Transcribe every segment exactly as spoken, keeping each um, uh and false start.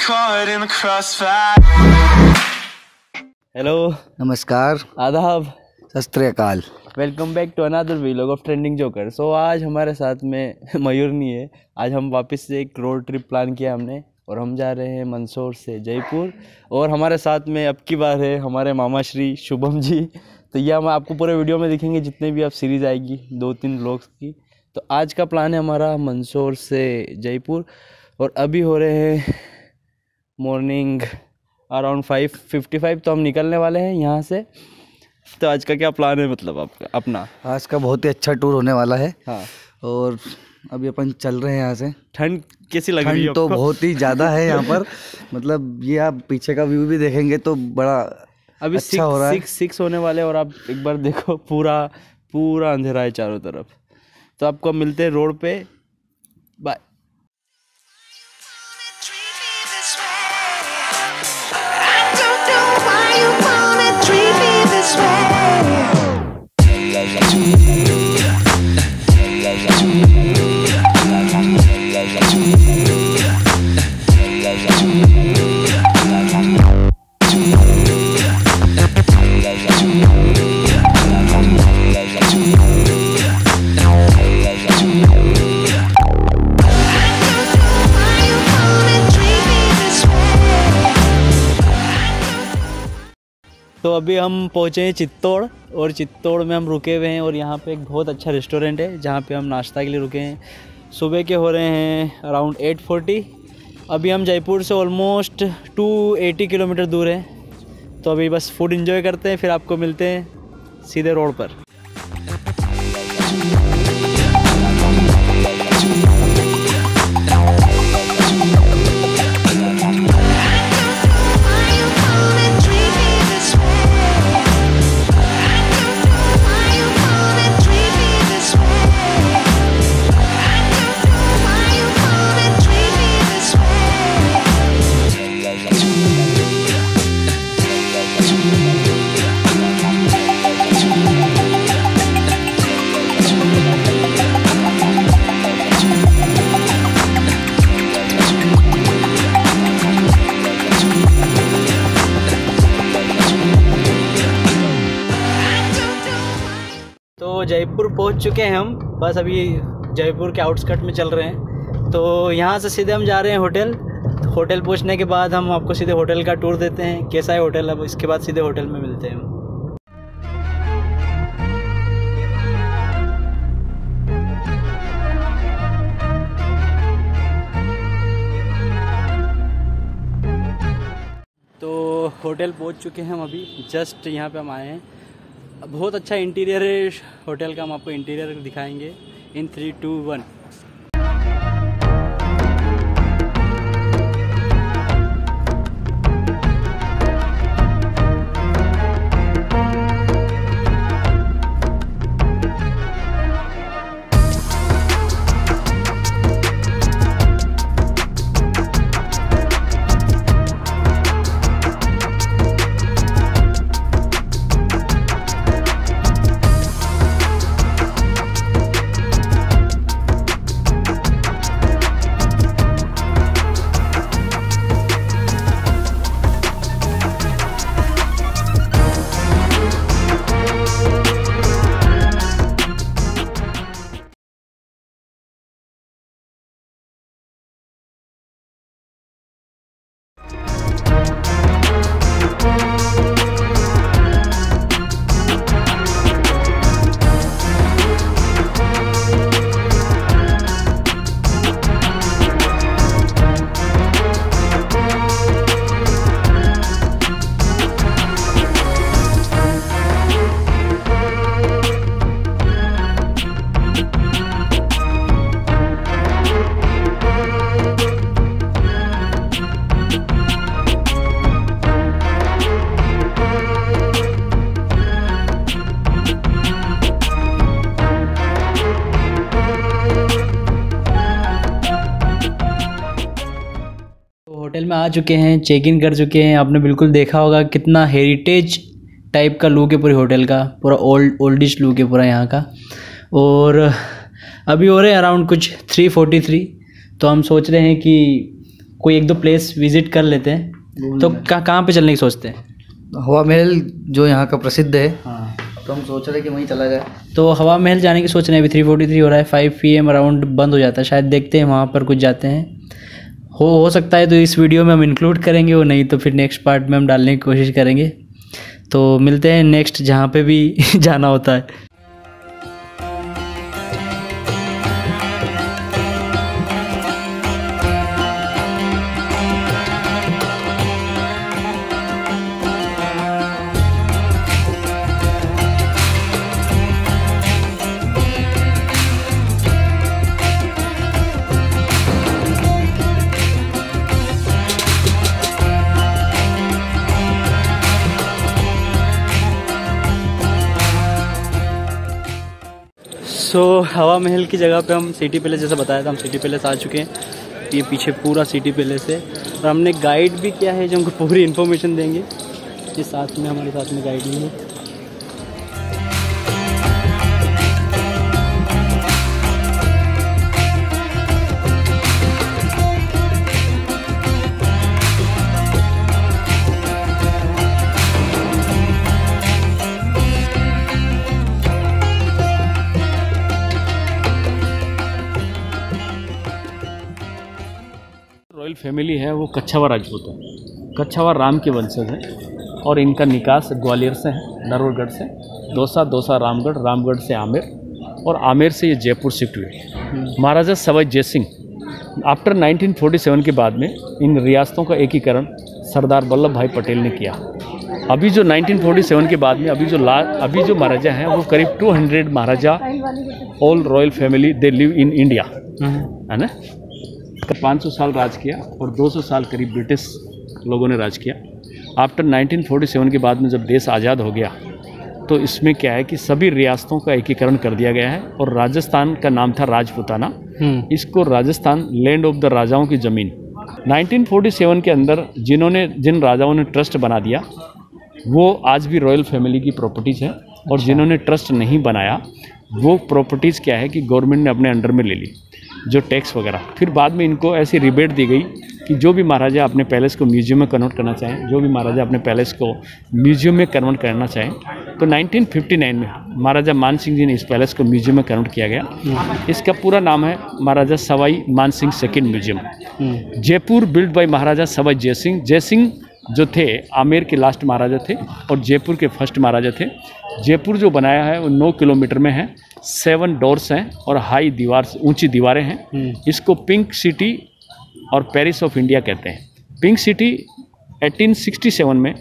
Hello, नमस्कार, आदाब, सत श्री अकाल। Welcome back to another vlog of Trending Joker. So आज हमारे साथ में मयूर नहीं है। आज हम वापस से एक रोड ट्रिप प्लान किया हमने और हम जा रहे हैं मंदसौर से जयपुर। और हमारे साथ में अब की बार है हमारे मामा श्री शुभम जी। तो ये हम आपको पूरे वीडियो में दिखेंगे जितने भी आप सीरीज़ आएगी दो तीन व्लॉग्स की। तो आज का प्लान है हमारा मंदसौर से जयपुर और अभी हो रहे हैं morning around five fifty five. तो हम निकलने वाले हैं यहाँ से। तो आज का क्या प्लान है मतलब आपका अपना? आज का बहुत ही अच्छा टूर होने वाला है। हाँ, और अभी अपन चल रहे हैं यहाँ से। ठंड कैसी लग रही है? ठंड तो बहुत ही ज़्यादा है यहाँ पर। मतलब ये आप पीछे का व्यू भी देखेंगे तो बड़ा अभी अच्छा सिक्स, हो रहा है। सिक्स सिक्स होने वाले और आप एक बार देखो पूरा पूरा अंधेरा है चारों तरफ। तो आपको मिलते हैं रोड पे। बाय। तो अभी हम पहुँचे हैं चित्तौड़ और चित्तौड़ में हम रुके हुए हैं और यहाँ पे एक बहुत अच्छा रेस्टोरेंट है जहाँ पे हम नाश्ता के लिए रुके हैं। सुबह के हो रहे हैं अराउंड एट फोर्टी। अभी हम जयपुर से ऑलमोस्ट टू एटी किलोमीटर दूर हैं। तो अभी बस फूड एंजॉय करते हैं, फिर आपको मिलते हैं सीधे रोड पर। तो जयपुर पहुंच चुके हैं हम। बस अभी जयपुर के आउटस्कर्ट में चल रहे हैं। तो यहाँ से सीधे हम जा रहे हैं होटल। होटल पहुंचने के बाद हम आपको सीधे होटल का टूर देते हैं, कैसा है होटल। अब इसके बाद सीधे होटल में मिलते हैं हम। तो होटल पहुंच चुके हैं हम अभी। जस्ट यहाँ पे हम आए हैं। बहुत अच्छा इंटीरियर है होटल का। हम आपको इंटीरियर दिखाएंगे in three two one. Hotel में आ चुके हैं, चेक इन कर चुके हैं। आपने बिल्कुल देखा होगा कितना हेरिटेज टाइप का लुक है पूरे होटल का, पूरा ओल्ड ओल्डिश लुक है पूरा यहाँ का। और अभी हो रहे हैं अराउंड कुछ थ्री फोर्टी थ्री। तो हम सोच रहे हैं कि कोई एक दो प्लेस विजिट कर लेते हैं। तो कहाँ कहाँ पे चलने की सोचते हैं? हवा महल जो यहाँ का प्रसिद्ध है, हाँ, तो हम सोच रहे हैं कि वहीं चला जाए। तो हवा महल जाने की सोच रहे हैं। अभी थ्री फोर्टी थ्री हो रहा है, फाइव पी एम अराउंड बंद हो जाता है शायद, देखते हैं वहाँ पर कुछ जाते हैं। हो हो सकता है तो इस वीडियो में हम इंक्लूड करेंगे, वो नहीं तो फिर नेक्स्ट पार्ट में हम डालने की कोशिश करेंगे। तो मिलते हैं नेक्स्ट जहाँ पे भी जाना होता है। सो so, हवा महल की जगह पे हम सिटी पैलेस, जैसा बताया था, हम सिटी पैलेस आ चुके हैं। ये पीछे पूरा सिटी पैलेस है और हमने गाइड भी किया है जो हमको पूरी इन्फॉर्मेशन देंगे। ये साथ में हमारे साथ में गाइड भी है। रॉयल फैमिली है वो कच्छावा राजपूत है। कच्छावा राम के वंशज हैं और इनका निकास ग्वालियर से है, नरवरगढ़ से, दौसा, दौसा रामगढ़, रामगढ़ से आमेर और आमेर से ये जयपुर शिफ्ट हुए। Maharaja Sawai Jaisingh after nineteen forty seven के बाद में इन रियासतों का एकीकरण सरदार वल्लभ भाई पटेल ने किया। अभी जो नाइनटीन फोर्टी सेवन के बाद में अभी जो ला अभी जो महाराजा हैं वो करीब two hundred maharaja, all royal family, they live in India, है ना। पाँच सौ साल राज किया और दो सौ साल करीब ब्रिटिश लोगों ने राज किया। आफ्टर नाइनटीन फोर्टी सेवन के बाद में जब देश आज़ाद हो गया तो इसमें क्या है कि सभी रियासतों का एकीकरण कर दिया गया है और राजस्थान का नाम था राजपूताना। इसको राजस्थान लैंड ऑफ द राजाओं की ज़मीन। नाइनटीन फोर्टी सेवन के अंदर जिन्होंने जिन राजाओं ने ट्रस्ट बना दिया वो आज भी रॉयल फैमिली की प्रॉपर्टीज़ है और जिन्होंने ट्रस्ट नहीं बनाया वो प्रॉपर्टीज़ क्या है कि गवर्नमेंट ने अपने अंडर में ले ली, जो टैक्स वगैरह। फिर बाद में इनको ऐसी रिबेट दी गई कि जो भी महाराजा अपने पैलेस को म्यूजियम में कन्वर्ट करना चाहें, जो भी महाराजा अपने पैलेस को म्यूजियम में कन्वर्ट करना चाहें, तो नाइनटीन फिफ्टी नाइन में महाराजा मान सिंह जी ने इस पैलेस को म्यूजियम में कन्वर्ट किया गया। इसका पूरा नाम है maharaja Sawai Man Singh second museum, Jaipur, build by maharaja Sawai Jaisingh. Jaisingh जो थे आमेर के लास्ट महाराजा थे और जयपुर के फर्स्ट महाराजा थे। जयपुर जो बनाया है वो नौ किलोमीटर में है, सेवन डोर्स हैं और हाई दीवार, ऊंची दीवारें हैं। इसको पिंक सिटी और पेरिस ऑफ इंडिया कहते हैं। Pink city eighteen sixty seven में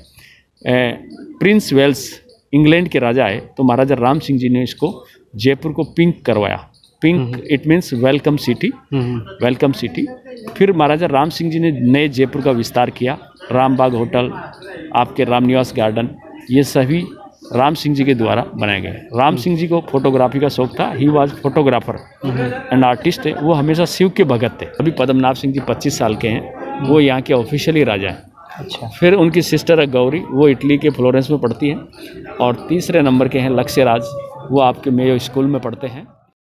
ए, प्रिंस वेल्स इंग्लैंड के राजा आए तो महाराजा राम सिंह जी ने इसको जयपुर को पिंक करवाया। Pink it means welcome city, welcome city. फिर महाराजा राम सिंह जी ने नए जयपुर का विस्तार किया। रामबाग होटल, आपके रामनिवास गार्डन, ये सभी राम सिंह जी के द्वारा बनाए गए। राम सिंह जी को फोटोग्राफी का शौक था, he was photographer and artist है। वो हमेशा शिव के भगत थे। अभी पद्मनाभ सिंह जी पच्चीस साल के हैं, वो यहाँ के ऑफिशियली राजा हैं। अच्छा। फिर उनकी सिस्टर है गौरी, वो इटली के फ्लोरेंस में पढ़ती हैं। और तीसरे नंबर के हैं लक्ष्यराज, वो आपके मेयो स्कूल में पढ़ते हैं।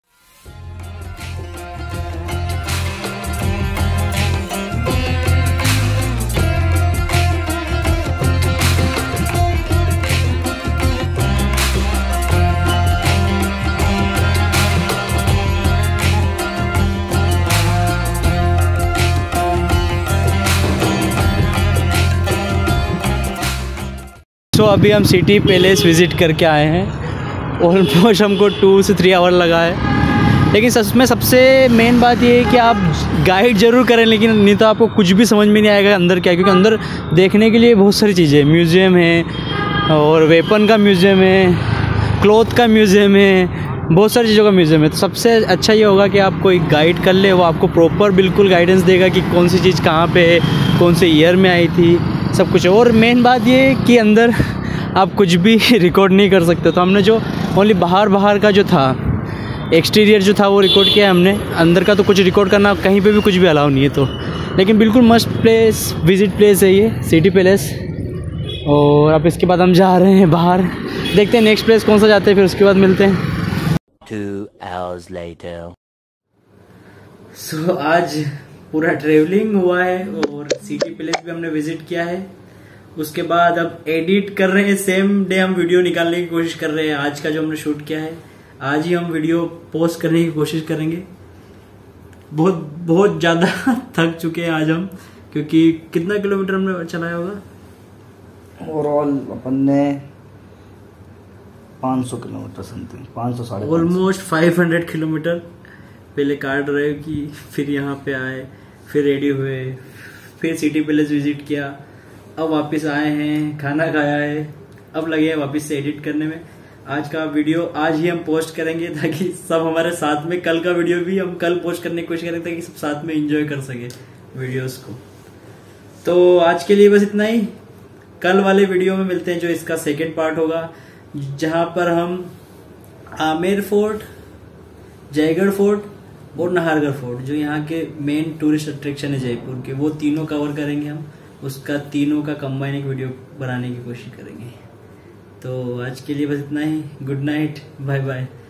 सो so, अभी हम सिटी पैलेस विज़िट करके आए हैं। ऑलमोस्ट हमको टू से थ्री आवर लगा है, लेकिन सच में सबसे मेन बात ये है कि आप गाइड ज़रूर करें, लेकिन नहीं तो आपको कुछ भी समझ में नहीं आएगा अंदर क्या है। क्योंकि अंदर देखने के लिए बहुत सारी चीज़ें, म्यूज़ियम है और वेपन का म्यूज़ियम है, क्लॉथ का म्यूज़ियम है, बहुत सारी चीज़ों का म्यूज़ियम है। तो सबसे अच्छा ये होगा कि आप कोई गाइड कर ले, वो आपको प्रॉपर बिल्कुल गाइडेंस देगा कि कौन सी चीज़ कहाँ पे है, कौन से ईयर में आई थी, सब कुछ। और मेन बात ये कि अंदर आप कुछ भी रिकॉर्ड नहीं कर सकते। तो हमने जो ओनली बाहर बाहर का जो था, एक्सटीरियर जो था वो रिकॉर्ड किया हमने। अंदर का तो कुछ रिकॉर्ड करना कहीं पे भी कुछ भी अलाउ नहीं है। तो लेकिन बिल्कुल मस्ट प्लेस, विजिट प्लेस है ये सिटी पैलेस। और अब इसके बाद हम जा रहे हैं बाहर, देखते हैं नेक्स्ट प्लेस कौन सा जाते हैं, फिर उसके बाद मिलते हैं। Two hours later. सो so, आज पूरा ट्रेवलिंग हुआ है और सिटी पैलेस भी हमने विजिट किया है। उसके बाद अब एडिट कर रहे हैं, सेम डे हम वीडियो निकालने की कोशिश कर रहे हैं। आज का जो हमने शूट किया है आज ही हम वीडियो पोस्ट करने की कोशिश करेंगे। बहुत बहुत ज़्यादा थक चुके हैं आज हम, क्योंकि कितना किलोमीटर हमने चलाया होगा ओवरऑल अपन ने पाँच सौ किलोमीटर समथिंग, पाँच सौ साढ़े ऑलमोस्ट फाइव हंड्रेड किलोमीटर पहले कार ड्राइव की, फिर यहाँ पे आए, फिर रेडी हुए, फिर सिटी पैलेस विजिट किया, अब वापस आए हैं, खाना खाया है, अब लगे हैं वापस से एडिट करने में। आज का वीडियो आज ही हम पोस्ट करेंगे ताकि सब हमारे साथ में, कल का वीडियो भी हम कल पोस्ट करने की कोशिश करेंगे ताकि सब साथ में एंजॉय कर सके वीडियोस को। तो आज के लिए बस इतना ही। कल वाले वीडियो में मिलते हैं जो इसका सेकेंड पार्ट होगा, जहां पर हम आमेर फोर्ट, जयगढ़ फोर्ट और नाहरगढ़ फोर्ट, जो यहाँ के मेन टूरिस्ट अट्रैक्शन है जयपुर के, वो तीनों कवर करेंगे हम। उसका तीनों का कंबाइन एक वीडियो बनाने की कोशिश करेंगे। तो आज के लिए बस इतना ही। Good night, bye bye.